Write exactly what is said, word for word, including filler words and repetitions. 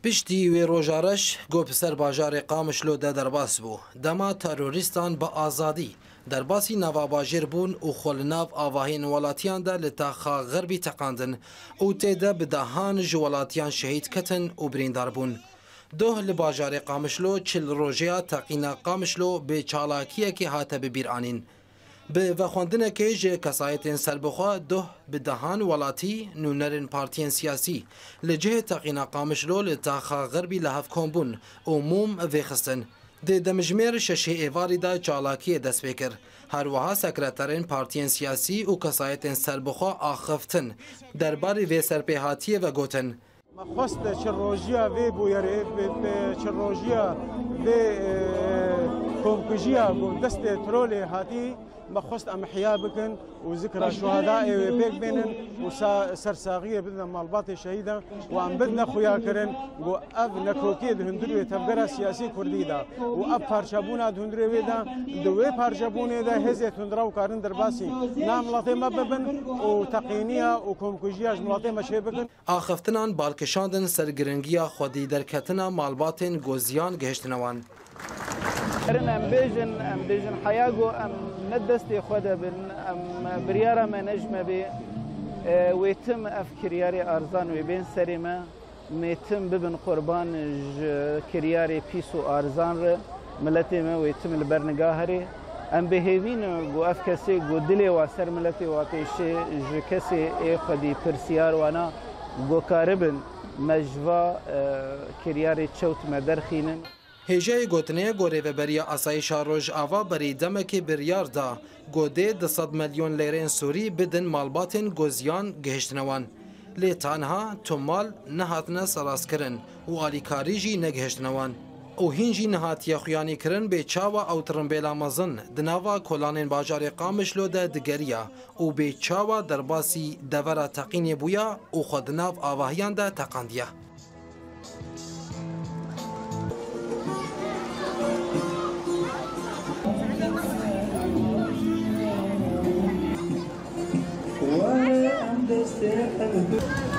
پشتی وی روژارش گو پسر باجار قامشلو ده درباس بو دما تروریستان با آزادی درباسی نوا باجر بون و خلناف آواهین ولاتیان ده لتاخا غربی تقاندن و تیده بدهان جوالاتیان شهید کتن و بریندار بون. دوه لباجار قامشلو چل روژیا تقینا قامشلو به چالاکیه که هاته ببیر آنین. به وخواندنه که جه کسایتین سربخوا دوه بدهان ولاتی نونرین پارتین سیاسی لجه تقینا قامشلو لتاخا غربی لحف کن و موم ویخستن. ده دمجمیر ششه ایواری دا چالاکی دست بکر. هر وها سکرترین پارتین سیاسی و کسایتین سربخوا آخفتن درباری وی سرپیهاتیه و گوتن. مخواست چروژیا وی بویره چروژیا وی کمکجیا و دست ترول هاتی مخواست امحیا بکن و ذکر شهداء بیک بینن و سرساقیه بدن مالبات شهیدا و ام بدن خویا کرن و اب نکوکی دهندروی تفگرا سیاسی کردی دا و اب پارچابونا دهندروی دا دوی پارچابونه دا هزه تندرا و کارن درباسی نام ملاطه مببن و تقینیا و کمکجیاش ملاطه مشه بکن. آخفتنان بالکشاندن سرگرنگیا خودی درکتنا مالباتن گوزیان گهشتنوان. ارن ام بیجن ام بیجن حیاگو ام ندستی خدا بن ام بریارا ما نجمه بی ویتم اف کریاری ارزان و بین سریمه میتم ببن قربان کریاری پیس و ارزان ر ملتی ما ویتم البرنگاهری ام بهیوین گو اف کسی گو دلی و سر ملتی واقعیشه ج کسی ای خودی پرسیار وانا گو کاربن مجوا کریاری چوت مدرخینن. هجای گوتنه گوره و بریا آسایش روژ آوا بری دمکی بریار دا گوده ده صد میلیون لیرین سوری بدن مالباتن گوزیان گهشتنوان. لی تانها تومال نهاتنه سراس کرن و آلیکاری جی نگهشتنوان. او هینجی نهاتیه خویانی کرن به چاوا او ترنبیلا مزن دناوا کلانین باجار قامشلو ده دگریا و به چاوا درباسی دورا تقینی بویا و خودناف آواهیان ده تقاندیه. What I'm just